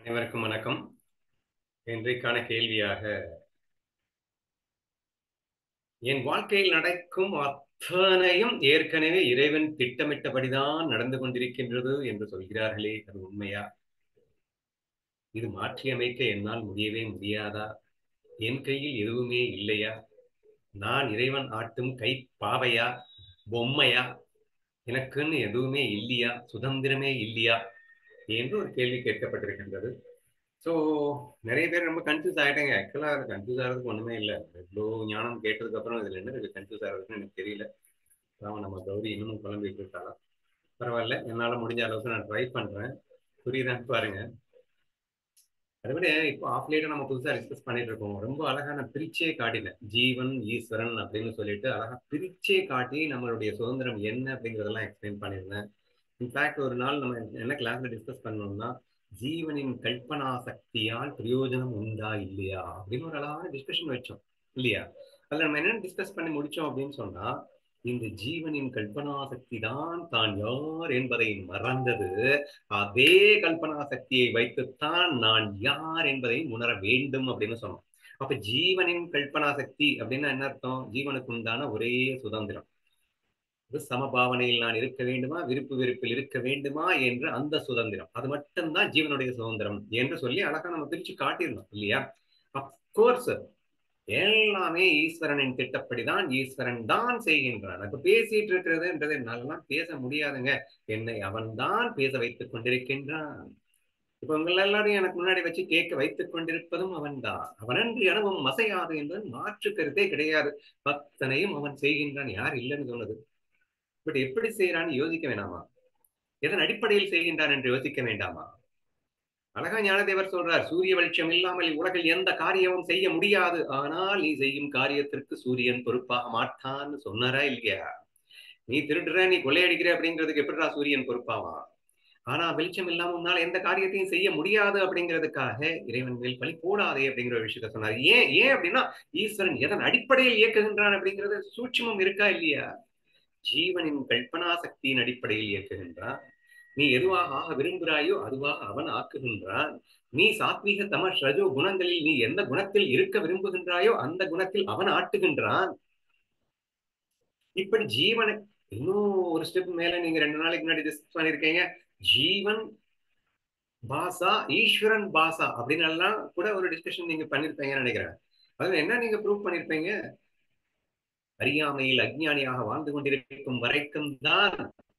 அனைவருக்கும் வணக்கம். இன்றைக்கான கேள்வியாக, என் வாழ்க்கையில் நடக்கும் அத்தனையும் ஏற்கனவே இறைவன் திட்டமிட்டபடிதான் நடந்து கொண்டிருக்கின்றது என்று சொல்கிறார்களே, அது உண்மையா? இது மாற்றியமைக்க என்னால் முடியவே முடியாதா? என் கையில் எதுவுமே இல்லையா? நான் இறைவன் ஆட்டும் கை பாவையா, பொம்மையா? எனக்குன்னு எதுவுமே இல்லையா? சுதந்திரமே இல்லையா என்று ஒரு கேள்வி கேட்கப்பட்டிருக்கின்றது. ஸோ நிறைய பேர் ரொம்ப கன்ஃபியூஸ் ஆகிட்டேங்க. ஆக்சுவலாக கன்ஃபியூஸ் ஆகிறதுக்கு ஒன்றுமே இல்லை. இவ்வளோ ஞானம் கேட்டதுக்கு அப்புறம் இதில் என்ன இருக்கு கன்ஃபியூஸ் ஆகிறதுன்னு எனக்கு தெரியல. அதான் நம்ம கௌரி இன்னமும் குழம்பிட்டு இருக்காளா? பரவாயில்ல, என்னால் முடிஞ்ச அளவுக்கு நான் ட்ரை பண்ணுறேன். புரியுதான்னு பாருங்க. அதை விட இப்போ ஆஃப்லேட்டாக நம்ம புதுசாக டிஸ்கஸ் பண்ணிட்டு இருக்கோம். ரொம்ப அழகான பிரிச்சே காட்டினேன். ஜீவன் ஈஸ்வரன் அப்படின்னு சொல்லிட்டு அழகாக பிரிச்சே காட்டி நம்மளுடைய சுதந்திரம் என்ன அப்படிங்கிறதெல்லாம் எக்ஸ்பிளைன் பண்ணியிருந்தேன். இன்ஃபேக்ட் ஒரு நாள் நம்ம என்ன கிளாஸ்ல டிஸ்கஸ் பண்ணோம்னா, ஜீவனின் கல்பனா சக்தியால் பிரயோஜனம் உண்டா இல்லையா அப்படின்னு ஒரு அழகான டிஸ்கஷன் வச்சோம் இல்லையா? அதுல நம்ம என்ன டிஸ்கஸ் பண்ணி முடிச்சோம் அப்படின்னு சொன்னா, இந்த ஜீவனின் கல்பனா சக்தி தான் தான் யார் என்பதை மறந்தது. அதே கல்பனா சக்தியை வைத்துத்தான் நான் யார் என்பதை உணர வேண்டும் அப்படின்னு சொன்னோம். அப்ப ஜீவனின் கல்பனா சக்தி அப்படின்னா என்ன அர்த்தம்? ஜீவனுக்கு உண்டான ஒரே சுதந்திரம், சமபாவனையில் நான் இருக்க வேண்டுமா, விருப்பு வெறுப்பில் இருக்க வேண்டுமா என்ற அந்த சுதந்திரம், அது மட்டும்தான் ஜீவனுடைய சுதந்திரம் என்று சொல்லி அழகா நம்ம பிரிச்சு காட்டியிருந்தோம் இல்லையா? அப்கோர்ஸ் எல்லாமே ஈஸ்வரனின் திட்டப்படிதான், ஈஸ்வரன் தான் செய்கின்றான். இப்ப பேசிட்டு இருக்கிறதுன்றது என்னாலலாம் பேச முடியாதுங்க. என்னை அவன் தான் பேச வைத்துக் கொண்டிருக்கின்றான். இப்ப உங்கள் எல்லாரையும் எனக்கு முன்னாடி வச்சு கேட்க வைத்துக் கொண்டிருப்பதும் அவன்தான். அவனன்று எனவும் மசையாது என்பது மாற்று கருத்தே கிடையாது. அத்தனையும் அவன் செய்கின்றான். யார் இல்லைன்னு சொன்னது? பட் எப்படி செய்யறான்னு யோசிக்க வேணாமா? எதன் அடிப்படையில் செய்கின்றான் என்று யோசிக்க வேண்டாமா? அழகா ஞானதேவர் சொல்றார், சூரிய வெளிச்சம் இல்லாமல் உலகில் எந்த காரியமும் செய்ய முடியாது. ஆனால் நீ செய்யும் காரியத்திற்கு சூரியன் பொறுப்பாக மாட்டான்னு சொன்னாரா இல்லையா? நீ திருடுற, நீ கொள்ளையடிக்கிற அப்படிங்கிறதுக்கு எப்படிடா சூரியன் பொறுப்பாவா? ஆனா வெளிச்சம் இல்லாம உன்னால எந்த காரியத்தையும் செய்ய முடியாது அப்படிங்கிறதுக்காக இறைவன் மேல் பழி போடாதே அப்படிங்கிற ஒரு விஷயத்த சொன்னார். ஏன் ஏன் அப்படின்னா, ஈஸ்வரன் எதன் அடிப்படையில் இயக்குகின்றான் அப்படிங்கிறது சூட்சுமம் இருக்கா இல்லையா? ஜீவனின் கல்பனா சக்தியின் அடிப்படையில் இயக்குகின்றான். நீ எதுவாக ஆக விரும்புகிறாயோ அதுவாக அவன் ஆக்குகின்றான். நீ சாத்வீக தமஸ் ரஜோ குணங்களில் நீ எந்த குணத்தில் இருக்க விரும்புகின்றாயோ அந்த குணத்தில் அவன் ஆட்டுகின்றான். இப்படி ஜீவனை இன்னும் ஒரு ஸ்டெப் மேல நீங்க 2 நாளைக்கு முன்னாடி டிஸ்கஸ் பண்ணிருக்கீங்க. ஜீவன் பாசா, ஈஸ்வரன் பாசா அப்படின்னு எல்லாம் கூட ஒரு டிஸ்கஷன் நீங்க பண்ணிருப்பீங்கன்னு நினைக்கிறேன். அதுல என்ன நீங்க ப்ரூவ் பண்ணிருப்பீங்க? அறியாமையில் அஞ்ஞானியாக வாழ்ந்து கொண்டிருக்கும் வரைக்கும் தான்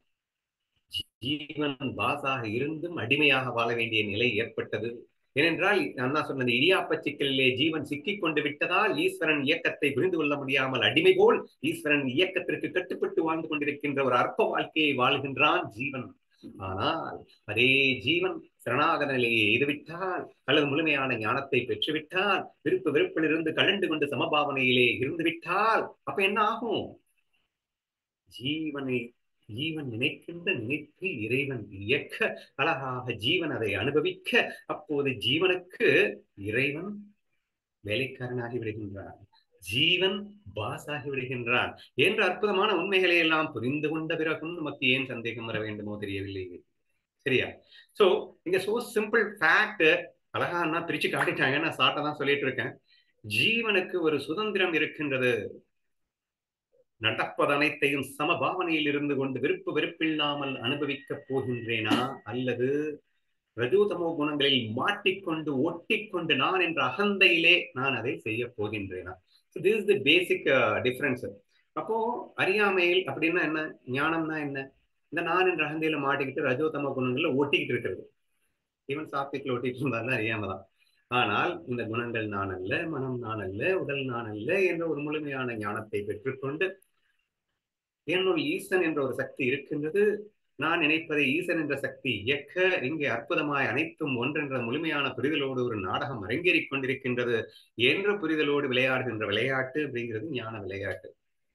ஜீவன் பாசாக இருந்தும் அடிமையாக வாழ வேண்டிய நிலை ஏற்பட்டது. ஏனென்றால் அண்ணா சொன்னது, இடியாப்ப சிக்கலிலே ஜீவன் சிக்கிக் கொண்டு விட்டதால் ஈஸ்வரன் இயக்கத்தை புரிந்து கொள்ள முடியாமல் அடிமை போல் ஈஸ்வரன் இயக்கத்திற்கு கட்டுப்பட்டு வாழ்ந்து கொண்டிருக்கின்ற ஒரு அற்ப வாழ்க்கையை வாழ்கின்றான் ஜீவன். ஆனால் அதே ஜீவன் சரணாகத நிலையை எய்துவிட்டால் அல்லது முழுமையான ஞானத்தை பெற்றுவிட்டால், விருப்பு வெறுப்பிலிருந்து கலண்டு கொண்டு சமபாவனையிலே இருந்துவிட்டால் அப்ப என்ன ஆகும்? ஜீவனை ஜீவன் நினைக்கின்ற நினைப்பில் இறைவன் இயக்க, அழகாக ஜீவன் அதை அனுபவிக்க, அப்போது ஜீவனுக்கு இறைவன் வேலைக்காரனாகி விடுகின்றான், ஜீவன் பாசாகி விடுகின்றான் என்ற அற்புதமான உண்மைகளை எல்லாம் புரிந்து கொண்ட பிறகும் நமக்கு ஏன் சந்தேகம் வர வேண்டுமோ தெரியவில்லை. சரியா? சோ இங்க சோ சிம்பிள் ஃபேக்ட் அழகா நான் பிரிச்சு காட்டிட்டாங்க. நான் ஷார்ட்டா தான் சொல்லிட்டு இருக்கேன். ஜீவனுக்கு ஒரு சுதந்திரம் இருக்கின்றது. நடப்பதனைத்தையும் சமபாவனையில் இருந்து கொண்டு விருப்பு வெறுப்பில்லாமல் அனுபவிக்கப் போகின்றேனா, அல்லது ரஜோதமோ குணங்களில் மாட்டிக்கொண்டு ஒட்டிக்கொண்டு நான் என்ற அகந்தையிலே நான் அதை செய்ய போகின்றேனா? This is the basic difference. அப்போ அறியாமையில் அப்படின்னா என்ன, ஞானம்னா என்ன? இந்த நான் என்ற அகந்தையில மாட்டிக்கிட்டு ரஜோதம குணங்கள்ல ஒட்டிக்கிட்டு இருக்கிறது. ஈவன் சாப்பிட்டுல ஒட்டிட்டு இருந்தாலும் அறியாம தான். ஆனால் இந்த குணங்கள் நான் அல்ல, மனம் நான் அல்ல, உடல் நான் அல்ல என்ற ஒரு முழுமையான ஞானத்தை பெற்றுக்கொண்டு, என்னுள் ஈசன் என்ற ஒரு சக்தி இருக்கின்றது, நான் நினைப்பதை ஈசன் என்ற சக்தி இயக்க, இங்கே அற்புதமாய் அனைத்தும் ஒன்றென்ற முழுமையான புரிதலோடு ஒரு நாடகம் அரங்கேறிக் கொண்டிருக்கின்றது என்ற புரிதலோடு விளையாடுகின்ற விளையாட்டு அப்படிங்கிறது ஞான விளையாட்டு.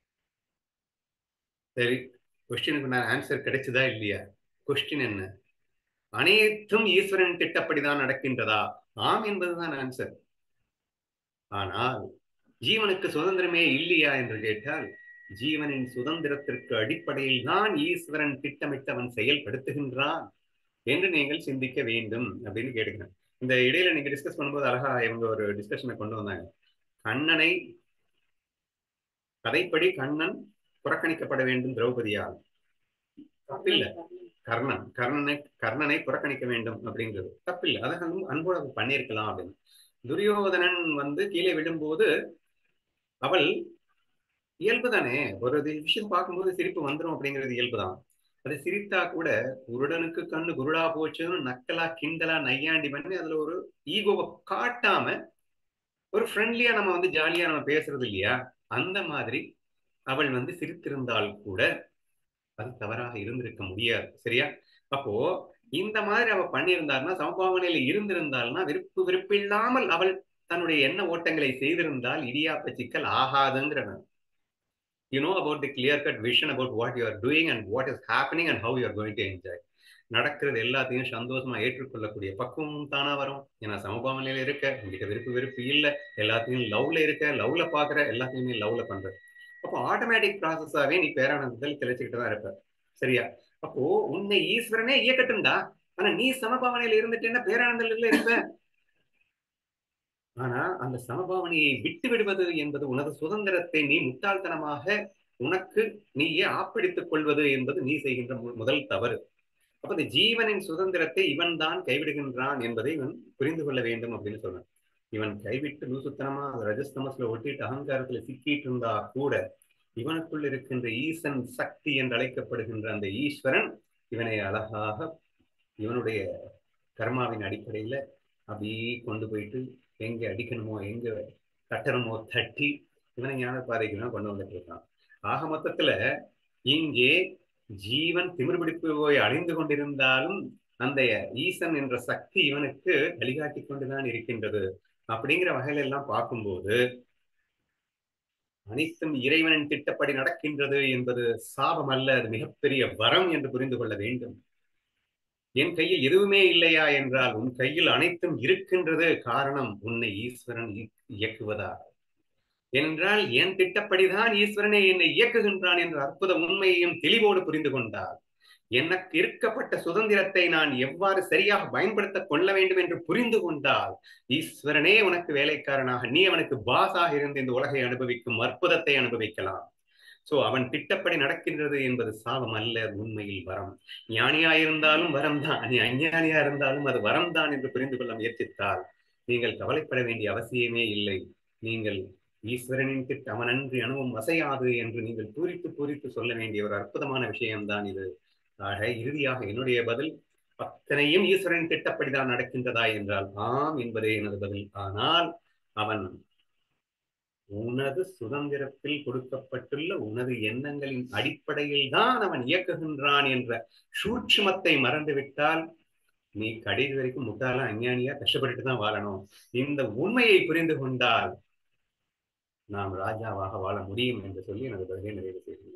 சரி, கொஸ்டினுக்கு நான் ஆன்சர் கிடைச்சதா இல்லையா? கொஸ்டின் என்ன? அனைத்தும் ஈஸ்வரன் திட்டப்படிதான் நடக்கின்றதா? ஆம் என்பதுதான் ஆன்சர். ஆனால் ஜீவனுக்கு சுதந்திரமே இல்லையா என்று கேட்டால், ஜீவனின் சுதந்திரத்திற்கு அடிப்படையில் தான் ஈஸ்வரன் திட்டமிட்டவன் செயல்படுத்துகின்றான் என்று நீங்கள் சிந்திக்க வேண்டும் அப்படின்னு கேட்கிறேன். இந்த இடையில நீங்க டிஸ்கஸ் பண்ணும்போது அழகா இவங்க ஒரு டிஸ்கஷனை கொண்டு வந்தாங்க. கண்ணனை கதைப்படி கண்ணன் புறக்கணிக்கப்பட வேண்டும் திரௌபதியால். தப்பில்ல. கர்ணனை புறக்கணிக்க வேண்டும் அப்படிங்கிறது தப்பில்லை. அதை அன்போட பண்ணியிருக்கலாம் அப்படின்னு. துரியோதனன் கீழே விழும்போது அவள் இயல்புதானே, ஒரு விஷயம் பார்க்கும்போது சிரிப்பு வந்துடும் அப்படிங்கிறது இயல்புதான். அது சிரித்தா கூட குருடனுக்கு கண்ணு குருடா போச்சுன்னு நக்கலா கிண்டலா நையாண்டி பண்ணி அதுல ஒரு ஈகோவை காட்டாம ஒரு ஃப்ரெண்ட்லியா நம்ம ஜாலியா நம்ம பேசுறது இல்லையா, அந்த மாதிரி அவள் சிரித்திருந்தால் கூட அது தவறாக இருந்திருக்க முடியாது. சரியா? அப்போ இந்த மாதிரி அவ பண்ணியிருந்தாருன்னா, சமபாவனையில இருந்திருந்தாள்னா, விருப்பு விருப்பு இல்லாமல் அவள் தன்னுடைய எண்ண ஓட்டங்களை செய்திருந்தால் இடியாப்ப சிக்கல் ஆகாதுங்கிற. You know about the clear-cut vision about what you are doing and what is happening and how you are going to enjoy. நடக்கிறது எல்லாத்தையும் சந்தோஷமா ஏற்றுக்கொள்ளக்கூடிய பக்குவம் தானா வரும். ஏன்னா சமபாவனையில இருக்க, உங்ககிட்ட விருப்பு விருப்பு இல்லை, எல்லாத்தையும் லவ்ல இருக்க, லவ்ல பாக்குற, எல்லாத்தையுமே லவ்ல பண்ற. அப்போ ஆட்டோமேட்டிக் ப்ராசஸாவே நீ பேரானந்தத்தில் திளைச்சுக்கிட்டு தான் இருப்ப. சரியா? அப்போ உன்னை ஈஸ்வரனே இயக்கட்டும்டா. ஆனா நீ சமபாவனையில இருந்துட்டேன்னா பேரானந்தத்துல இருப்ப. ஆனா அந்த சமபாவனையை விட்டு விடுவது என்பது உனது சுதந்திரத்தை நீ முட்டாள்தனமாக உனக்கு நீயே ஆப்பிடித்துக் கொள்வது என்பது நீ செய்கின்ற முதல் தவறு. அப்ப இந்த ஜீவனின் சுதந்திரத்தை இவன் தான் கைவிடுகின்றான் என்பதை இவன் புரிந்து கொள்ள வேண்டும் அப்படின்னு சொன்னான். இவன் கைவிட்டு லூசுத்தனமா ரஜஸ்தமஸ்ல ஒட்டிட்டு அகங்காரத்துல சிக்கிட்டு இருந்தா கூட இவனுக்குள் இருக்கின்ற ஈசன் சக்தி என்று அழைக்கப்படுகின்ற அந்த ஈஸ்வரன் இவனை அழகாக இவனுடைய கர்மாவின் அடிப்படையில அப்படியே கொண்டு போயிட்டு எங்க அடிக்கணுமோ எங்க தட்டணுமோ தட்டி இவனை ஞான பாதைக்கு கொண்டு வந்துட்டு இருக்கான். ஆக மொத்தத்துல இங்கே ஜீவன் திமிர் பிடிப்பு போய் அடைந்து கொண்டிருந்தாலும் அந்த ஈசன் என்ற சக்தி இவனுக்கு வழிகாட்டி கொண்டுதான் இருக்கின்றது. அப்படிங்கிற வகையில எல்லாம் பார்க்கும்போது அனைத்தும் இறைவனின் திட்டப்படி நடக்கின்றது என்பது சாபம் அல்ல, அது மிகப்பெரிய வரம் என்று புரிந்து கொள்ள வேண்டும். என் கையில் எதுவுமே இல்லையா என்றால் உன் கையில் அனைத்தும் இருக்கின்றது. காரணம் உன்னை ஈஸ்வரன் இயக்குவதா என்றால் என் திட்டப்படிதான் ஈஸ்வரனை என்னை இயக்குகின்றான் என்ற அற்புத உண்மையையும் தெளிவோடு புரிந்து கொண்டார். எனக்கு இருக்கப்பட்ட சுதந்திரத்தை நான் எவ்வாறு சரியாக பயன்படுத்திக் கொள்ள வேண்டும் என்று புரிந்து கொண்டால் ஈஸ்வரனே உனக்கு வேலைக்காரனாக நீ அவனுக்கு பாஸாக இருந்து இந்த உலகை அனுபவிக்கும் அற்புதத்தை அனுபவிக்கலாம். சோ அவன் திட்டப்படி நடக்கின்றது என்பது சாபம் அல்ல, உண்மையில் வரம். ஞானியா இருந்தாலும் வரம் தான், நீ அஞ்ஞானியா இருந்தாலும் அது வரம் தான் என்று புரிந்து கொள்ள முயற்சித்தால் நீங்கள் கவலைப்பட வேண்டிய அவசியமே இல்லை. நீங்கள் ஈஸ்வரனின் திட்டம் அவனன்றி அணுவும் வசையாது என்று நீங்கள் பூரித்து பூரித்து சொல்ல வேண்டிய ஒரு அற்புதமான விஷயம்தான் இது. ஆக இறுதியாக என்னுடைய பதில் அத்தனையும் ஈஸ்வரனின் திட்டப்படிதான் நடக்கின்றதா என்றால் ஆம் என்பதே எனது பதில். ஆனால் அவன் உனது சுதந்திரத்தில் கொடுக்கப்பட்டுள்ள உனது எண்ணங்களின் அடிப்படையில் தான் அவன் இயக்குகின்றான் என்ற சூட்சுமத்தை மறந்துவிட்டால் நீ கடைசி வரைக்கும் முட்டாளா அஞ்ஞானியா கஷ்டப்பட்டுட்டு தான் வாழணும். இந்த உண்மையை புரிந்து கொண்டால் நாம் ராஜாவாக வாழ முடியும் என்று சொல்லி எனது பதிலை நிறைவு செய்கிறேன்.